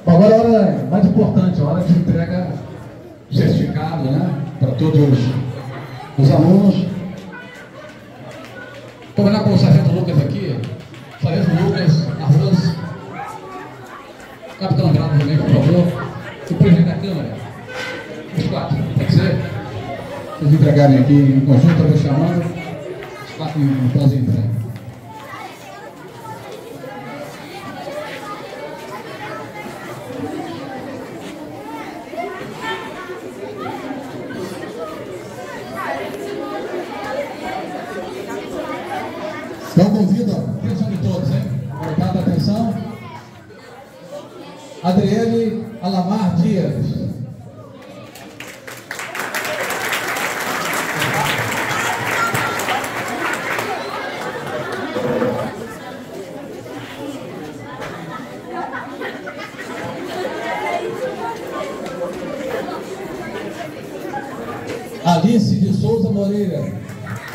Agora a hora mais importante, a hora de entrega certificado, né? Para todos os alunos. Vou olhar para o Sargento Lucas aqui. Sargento Lucas, Arroz. Capitão Grado também, por favor. E o presidente da Câmara. Os quatro, pode ser? Vocês entregarem aqui em conjunto, eu vou chamando. Os quatro em pós entrega. Então convido a atenção de todos, hein? Obrigado, atenção. Adriele Alamar Dias. Alice de Souza Moreira.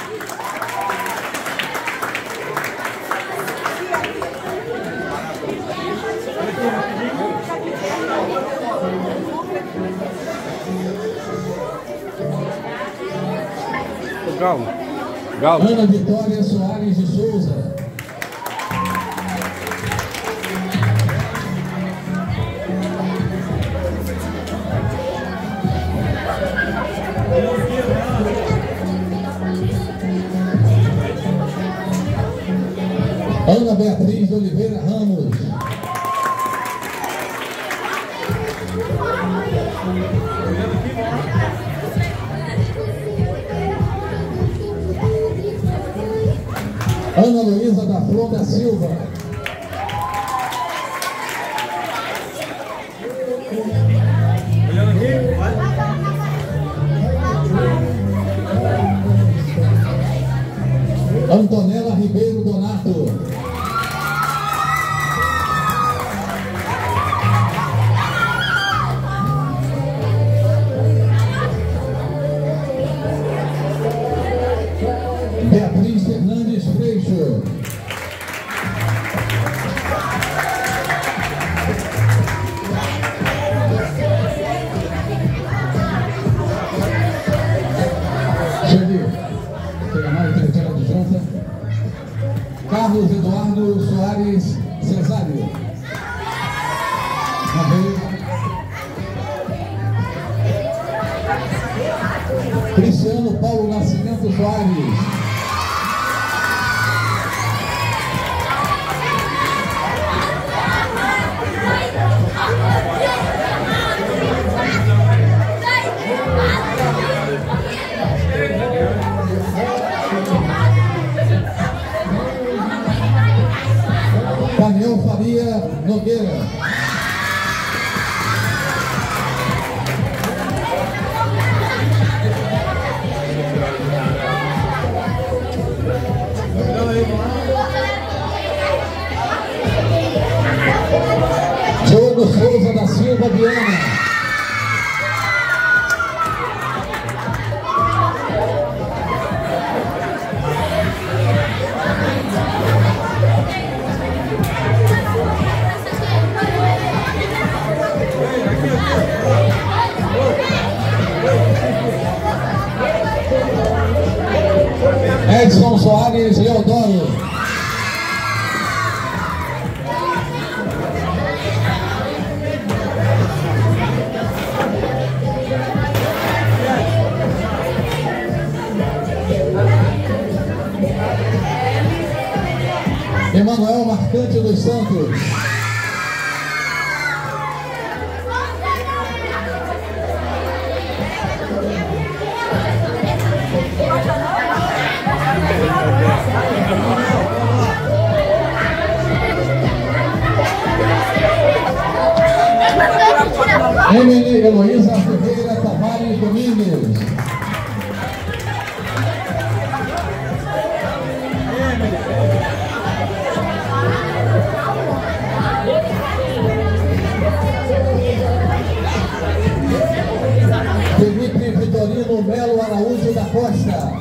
Calma. Ana Vitória Soares de Souza. Ana Beatriz de Oliveira Ramos. Ana Luísa da Flor da Silva. Antonella Ribeiro Donato. Beatriz Fernandes Freixo. Carlos Eduardo Soares Cesário. Cristiano Paulo Nascimento Soares. Daniel Faria Nogueira. Diogo Souza da Silva Viana. Edson Soares Leodoro. Emanuel Marcante dos Santos. Emily Heloísa Ferreira Tavares Domingues. Felipe Vitorino Melo Araújo da Costa.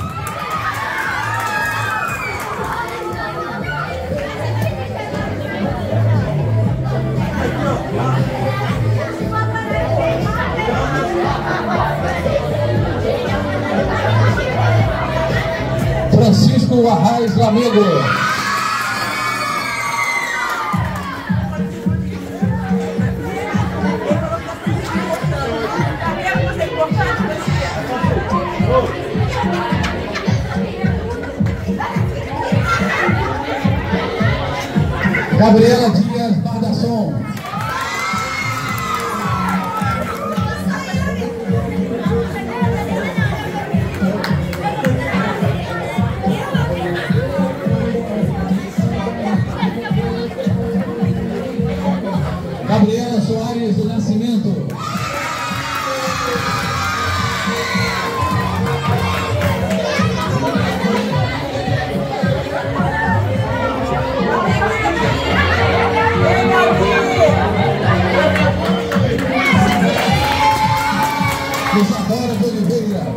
Arraiz Flamengo. Gabriela Dias Bardasson. Gabriela Soares do Nascimento. Isadora de Oliveira.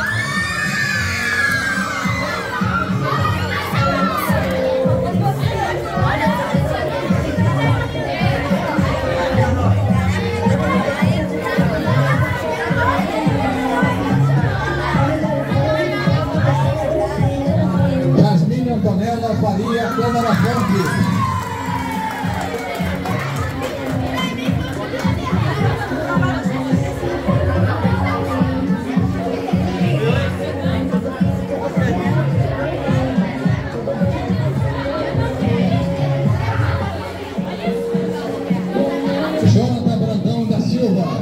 Jasmine Antonella Faria Câmara Fonte. Jonathan Brandão da Silva.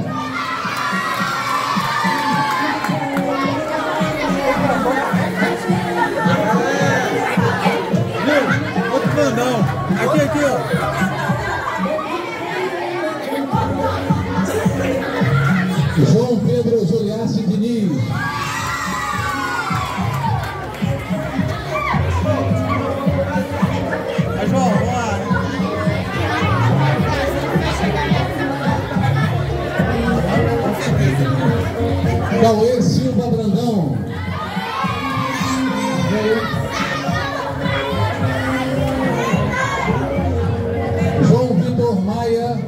Outro Brandão. Aqui, ó. João Pedro Juliace Diniz. Vai, João, vamos lá. Cauê Silva Brandão. João Vitor Maia.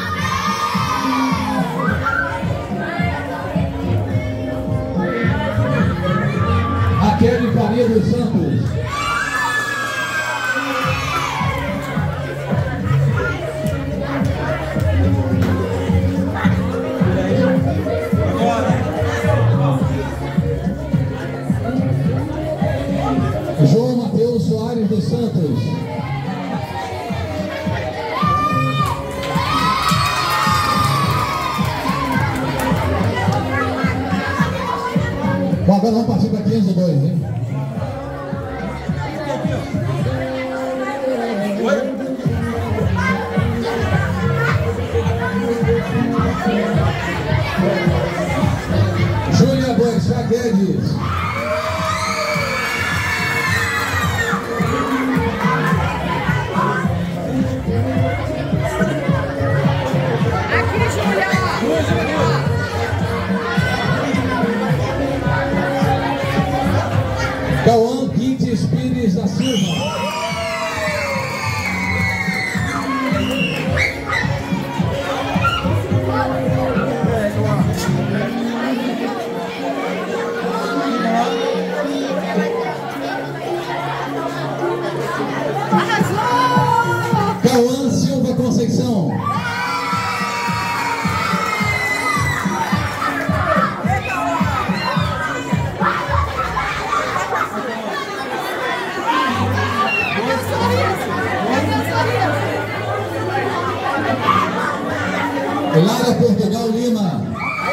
Raquel Faria dos Santos. João Mateus Soares dos Santos. Bom, agora vamos partir para 502, hein? Júlia Boixá Guedes. Cauã Quintes Pires da Silva. Cauã Silva Conceição. Lara Portugal Lima.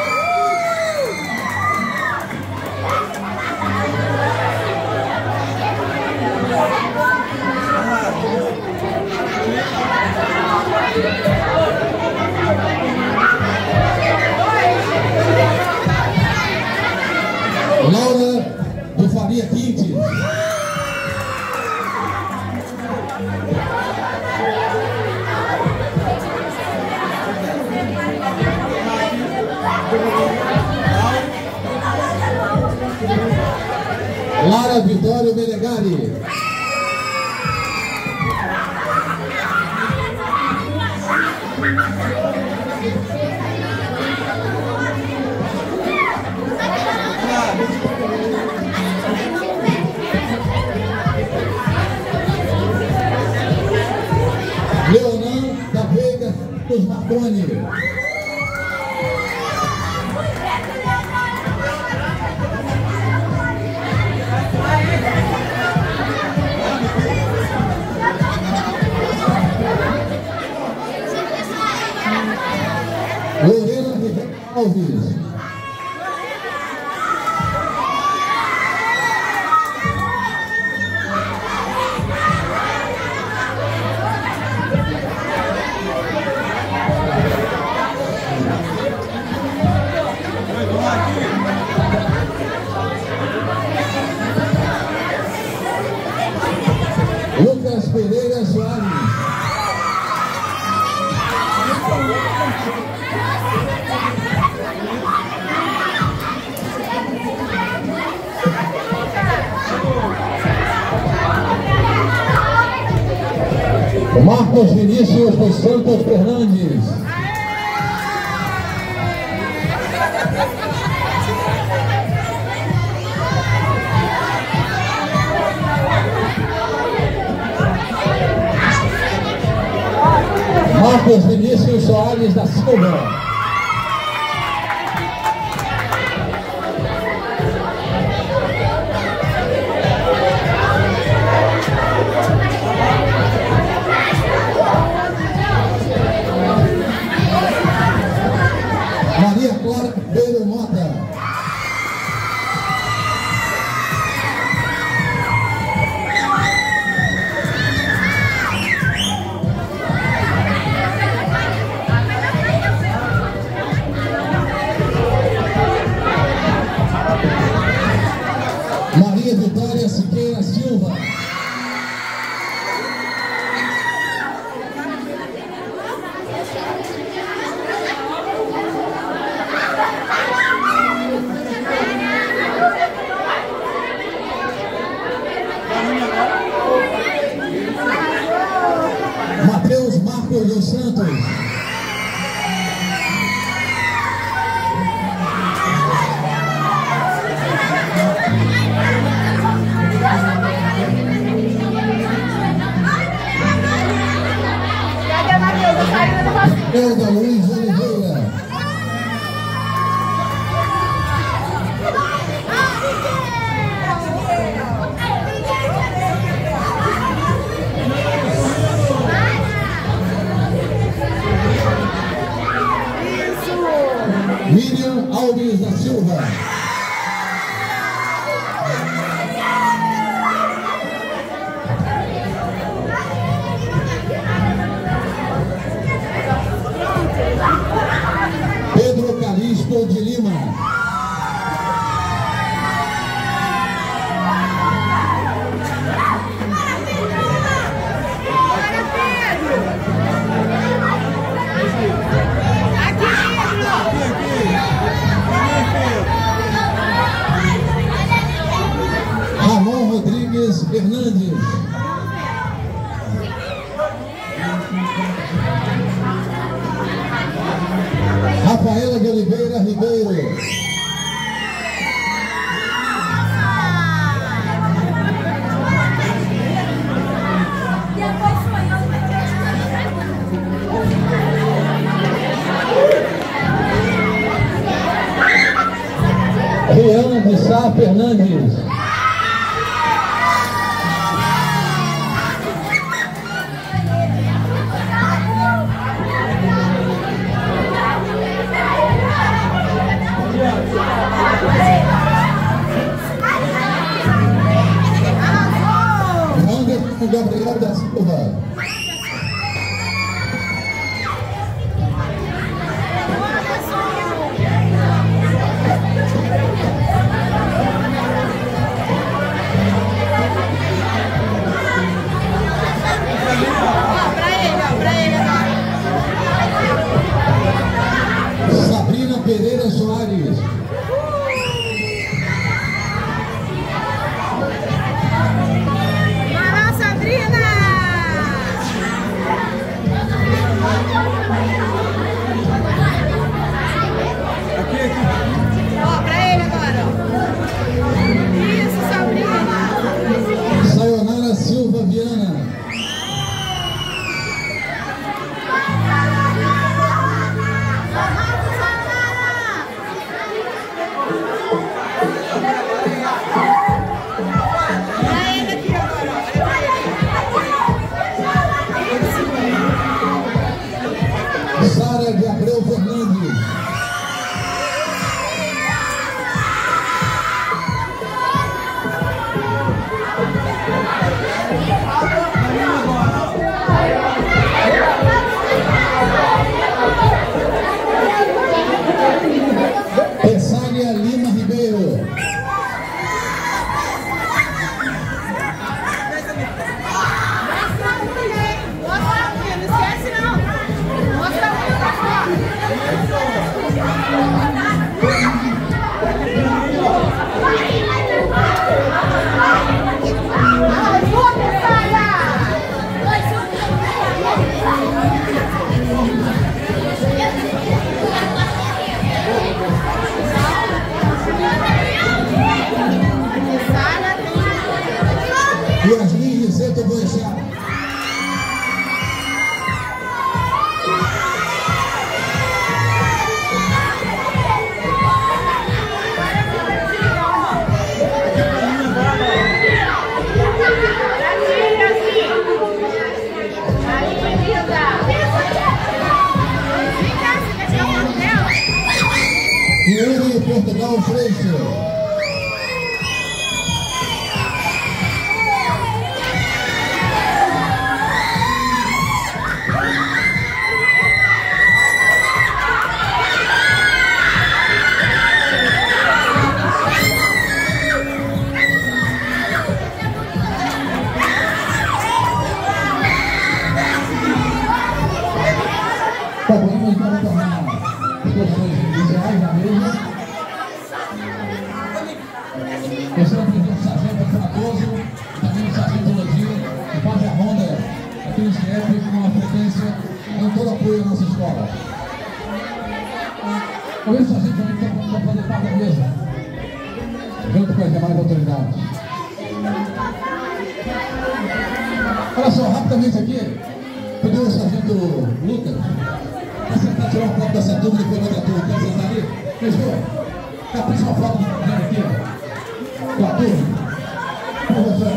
Laura do Faria Quintes. Lara Vitório Melegari. João da Veiga dos Marconi. Lorena Alves. Lucas Pereira Soares. Marcos Vinícius dos Santos Fernandes. Marcos Vinícius Soares da Silva. Maria Clara Pedro Mota. Maria Vitória Siqueira Silva. Mateus Marcos dos Santos. Elda Luiz Oliveira. Miriam Alves da Silva. Pedro Calixto de Lima. Ramon Rodrigues Fernandes. Rafaela de Oliveira Ribeiro. Rian de Sá Fernandes. Gabriel da Silva. Sabrina Pereira Soares. Sabrina! tornar as posições iniciais na mesa. Esse é o presidente do Sargento Fratoso, também o Sargento Lodinho, que faz a ronda aqui no CIEP com uma frequência, dando todo apoio à nossa escola. Talvez o Sargento também está fazer parte da mesa, junto com as demais autoridades. Olha só, rapidamente aqui, pedir o Sargento Lucas para sentar, tirar uma foto dessa turma de forma da turma. Quer sentar ali? Fechou? Capricha uma foto aqui, ó. Com a turma. Por você.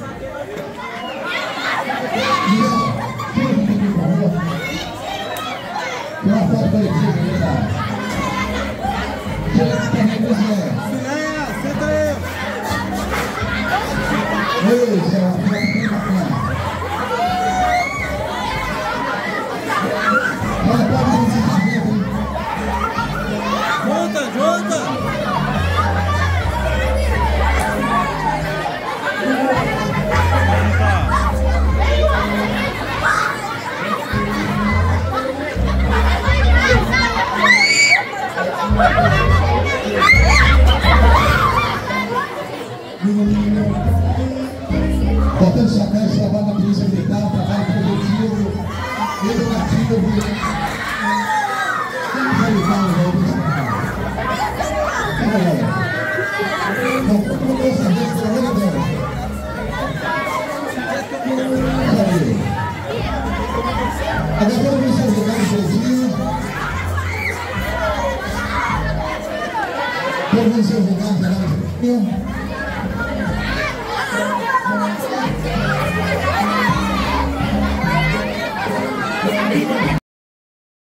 Tira uma foto coletiva aí, tá? Chega aqui também, Luciano. Senta aí. Isso, é uma foto bem bacana. Olha, pode vir esse sargento, hein? Junta, junta. Importante destacar esse trabalho da Polícia Militar, um trabalho produtivo, educativo. Agora vamos ver se lugar do Brasil. Vamos ver se lugar do Brasil.